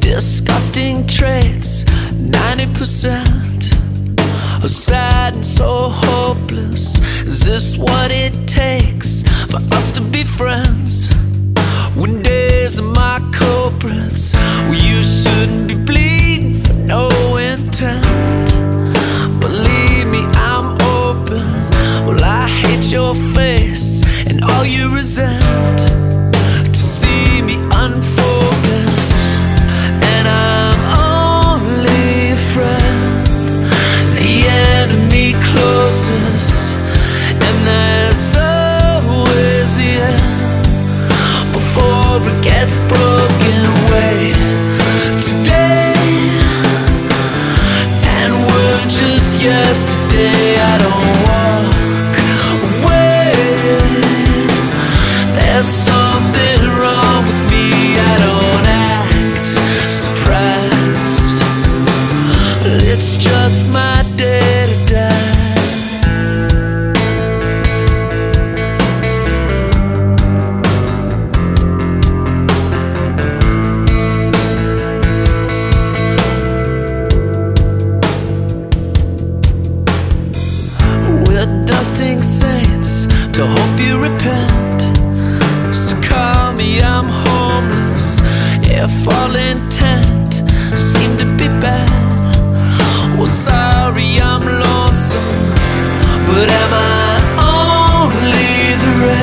disgusting traits, 90% are sad and so hopeless. Is this what it takes for us to be friends? When days are my culprits, well, you shouldn't be bleeding for no intent. Believe me, I'm open. Well, I hate your face and all you resent. To see me unfocused, and I'm only a friend, the enemy closest. And there's always the end before it gets broken. Wait, today and we're just yesterday. I don't walk away. There's something wrong with me. I don't act surprised. It's just my day to die. Dusting saints to hope you repent. So call me, I'm homeless. If all intent seem to be bad, well, sorry, I'm lonesome. But am I only the